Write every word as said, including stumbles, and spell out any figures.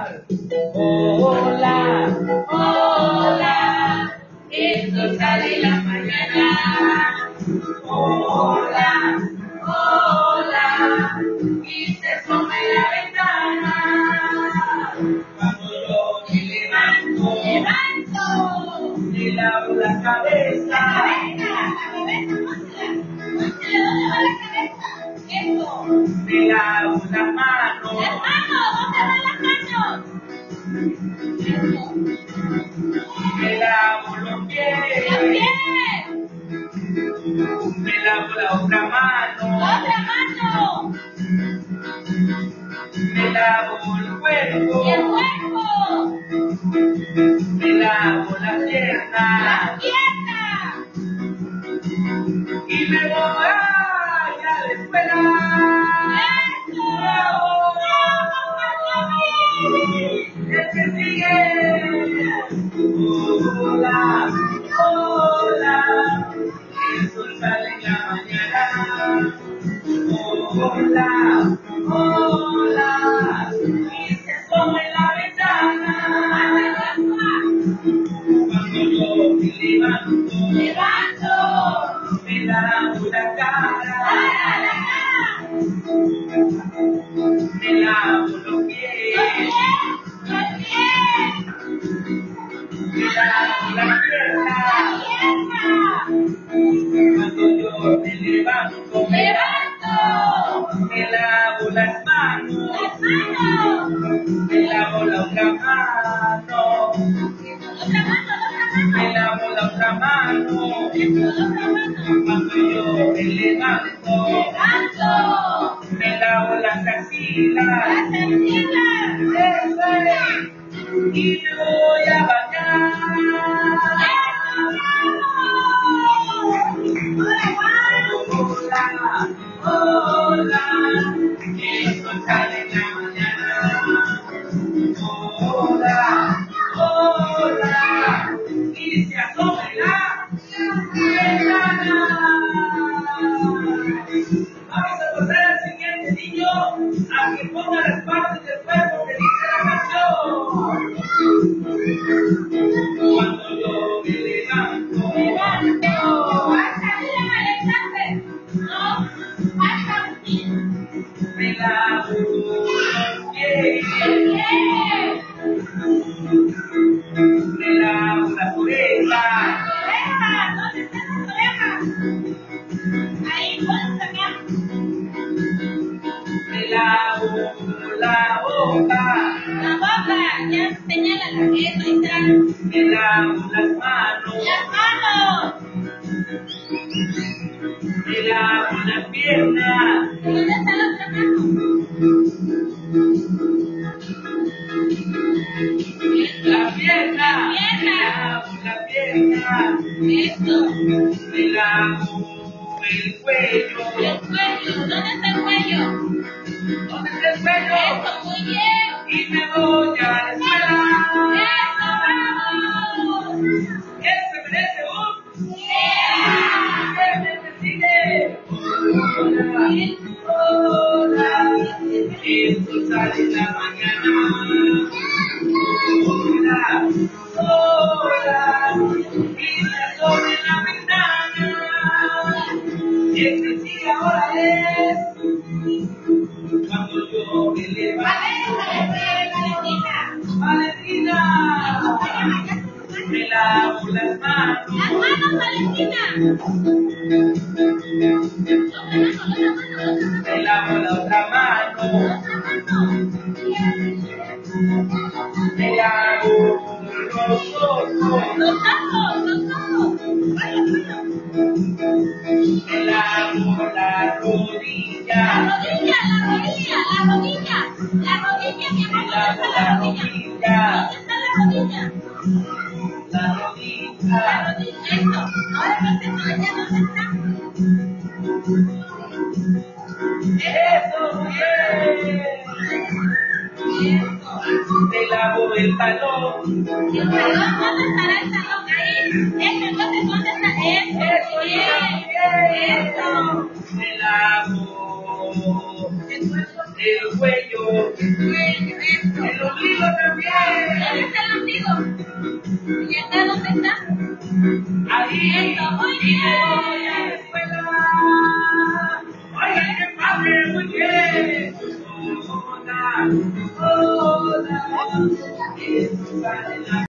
Hola, hola, el sol sale en la mañana. Hola, hola, y se asoma en la ventana. Cuando yo me levanto, levanto, me lavo la cabeza. La cabeza, la cabeza, pónsela, pónsela, ¿dónde va la cabeza? Eso. Me lavo las manos. Las manos, ¿dónde van las manos? Eso. Me lavo los pies. Los pies. Me lavo la otra mano. La otra mano. Me lavo el cuerpo. Y el cuerpo. Me lavo las piernas. Las piernas. Y me voy a la escuela. ¡Eso! ¡El que sigue! Hola, hola, el sol sale en la mañana. Hola, hola, y se asoma en la ventana. Cuando yo me levanto, levanto, me lavo la cara, me lavo los pies, los pies, me lavo la pierna. Cuando yo me levanto, levanto, me lavo las manos, las manos, me lavo la otra mano, otra mano, me lavo la otra mano. Cuando yo me levanto, levanto, me lavo las axilas, las axilas, y me voy a bañar. Hola, hola, el sol sale en la mañana. Hola, hola, y se asoma en la ventana. Vamos a pasar al siguiente niño a que ponga las partes del cuerpo que dice la canción. Cuando yo me levanto, levanto, hasta arriba me levanto, no, hasta aquí. Me lavo los pies, me lavo las orejas. ¿Dónde están las orejas? Ahí, ¿puedes sacar? Me lavo la boca. La boca, ya señala la eso, ahí está. Me lavo las manos. Las manos. Me lavo las piernas. ¿Dónde está la otra mano? La pierna. Me lavo la pierna. Eso. Me lavo el cuello. El cuello. ¿Dónde está el cuello? ¿Dónde está el cuello? Eso, muy bien. Y me voy a la escuela. Eso, vamos. ¿Quién se merece un? ¿Quién necesite? Hola, hola, esto sale en la mañana. Hola, hola, y se asoma en la ventana. El que sigue ahora es cuando yo me levanto. Valentina, me lavo las manos. Las manos, Valentina. Me lavo la otra mano. Me lavo los ojos. Los ojos, los ojos. Me lavo la rodilla. La rodilla, la rodilla, la rodilla. La rodilla, mi amor, ¿dónde está la rodilla? ¿Dónde está la rodilla? La rodilla. La rodilla, eso. Ahora no sé todavía dónde está. Eso, bien. Eso. Me lavo el talón. ¿Y el talón? ¿Dónde estará el talón ahí? Eso, entonces, ¿dónde está? Eso, eso, bien. Eso. Me lavo el cuello. El cuello, eso. El ombligo. ¿Entiendes dónde está? Ahí muy bien. Voy a la escuela. Oigan, qué padre, muy bien. Hola, hola.